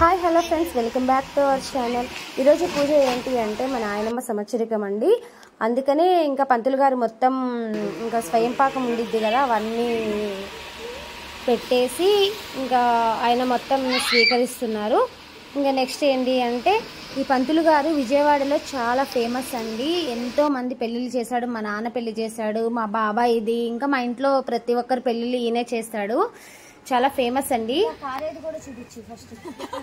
Hi hello friends, welcome back to our channel. ఈరోజు పూజ ఏంటి అంటే మన నాయనమ్మ సంవత్సరికం అండి. అందుకనే ఇంకా పంతులు గారు మొత్తం ఇంకా స్వయం పాకం ఉండిద్ది కదా, అవన్నీ పెట్టేసి ఇంకా ఆయన మొత్తం స్వీకరిస్తున్నారు. ఇంకా నెక్స్ట్ ఏంటి అంటే ఈ పంతులు గారు విజయవాడలో చాలా ఫేమస్ అండి. ఎంతో మంది పెళ్ళిళ్ళు చేశాడు. మా నాన్న పెళ్లి చేశాడు, మా బాబాయ్ ఇది, ఇంకా మా ఇంట్లో ప్రతి ఒక్కరు పెళ్ళిళ్ళు ఈయనే చేస్తాడు. చాలా ఫేమస్ అండి. కారేది కూడా చూపించు ఫస్ట్.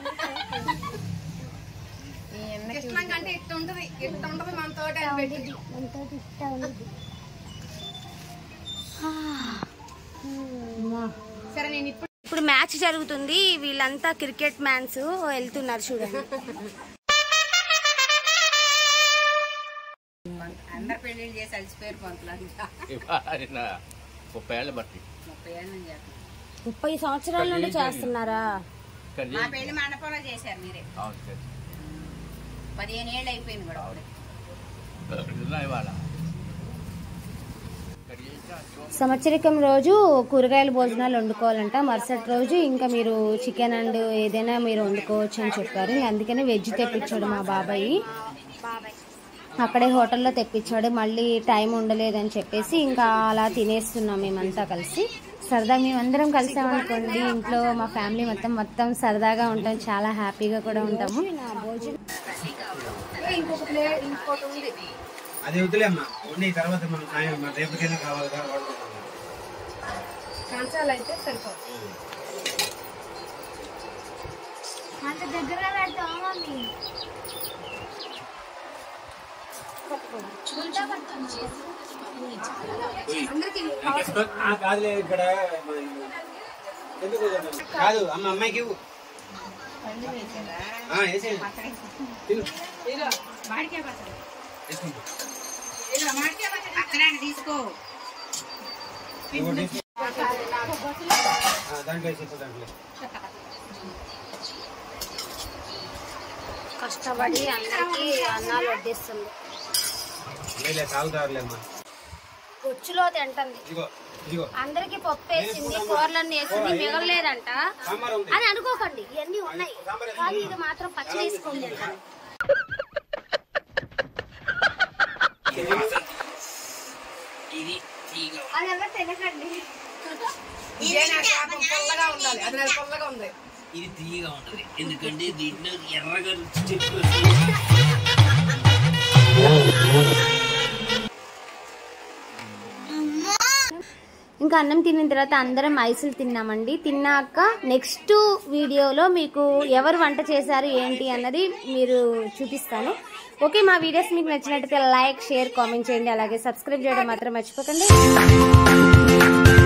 ఇప్పుడు మ్యాచ్ జరుగుతుంది, వీళ్ళంతా క్రికెట్ మ్యాన్స్ వెళ్తున్నారు చూడండి. అందరు పెళ్లి చేసి అలసిపోయారు పంతులు. 30 సంవత్సరాల నుండి చేస్తున్నారా? మా పెళ్లి మండపంలో చేశారు మీరే. 15 ఏళ్ళు అయిపోయింది కూడా. సంవత్సరికం రోజు కూరగాయల భోజనాలు వండుకోవాలంట. మరుసటి రోజు ఇంకా మీరు చికెన్ అండ్ ఏదైనా మీరు వండుకోవచ్చు అని చెప్పారు. అందుకనే వెజ్ తెప్పించాడు మా బాబాయ్. అక్కడే హోటల్లో తెప్పించాడు. మళ్ళీ టైం ఉండలేదని చెప్పేసి ఇంకా అలా తినేస్తున్నాం మేమంతా కలిసి. సరదా మేమందరం కలిసామనుకోండి, ఇంట్లో మా ఫ్యామిలీ మొత్తం సరదాగా ఉంటాం, చాలా హ్యాపీగా కూడా ఉంటాము. అది వదిలేమ్మా, ఉన్నాయి తర్వాత మనం రేపటికైనా కావాలి కంచాలు అయితే సరిపోతుంది. అంత దగ్గర కాదులే ఇక్కడ కాదు అమ్మ, అమ్మాయికి తీసుకో దాంట్లో దాంట్లో కష్టపడి అందరికి అన్నాలు వడ్డిస్తుంది. తాగుతారులేమ్మా, కొచ్చులో తింటుంది. అందరికి పప్పు వేసింది, కూరలన్నీ వేసింది, మిగలలేదంట అని అనుకోకండి. ఇవన్నీ ఉన్నాయి కానీ ఇది మాత్రం పచ్చడి వేసుకోండి. అది ఎవరు తినకండి. ఇది తీయగా ఉంటది, ఎందుకంటే దీంట్లో ఎర్రగా చెట్టు. ఇంకా అన్నం తిన్న తర్వాత అందరం ఐసులు తిన్నామండి. తిన్నాక నెక్స్ట్ వీడియోలో మీకు ఎవరు వంట చేశారు ఏంటి అన్నది మీరు చూపిస్తాను. ఓకే, మా వీడియోస్ మీకు నచ్చినట్టయితే లైక్, షేర్, కామెంట్ చేయండి. అలాగే సబ్స్క్రైబ్ చేయడం మాత్రం మర్చిపోకండి.